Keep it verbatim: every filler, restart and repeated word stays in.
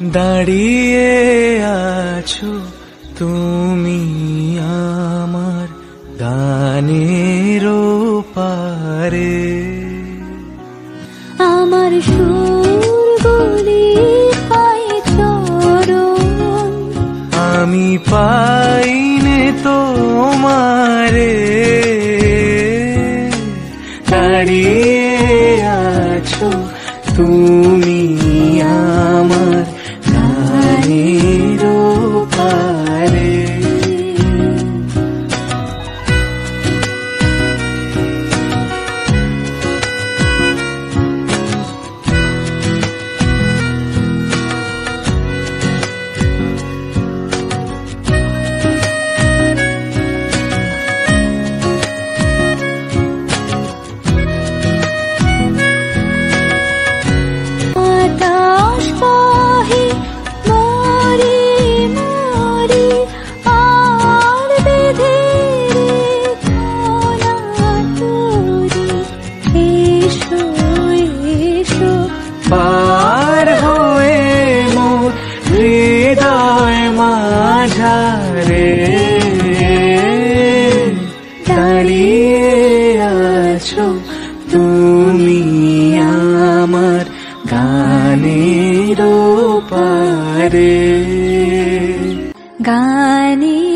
দাঁড়িয়ে আছো তুমি আমার গানের পারে, আমার সুরগুলি পায় চরণ, আমি পাইনে তোমারে। দাঁড়িয়ে আছো তুমি আমার গানের পারে। পার হয়ে মোর হৃদয় মাঝারে, দাঁড়িয়ে আছো তুমি আমার গানের পারে। গানে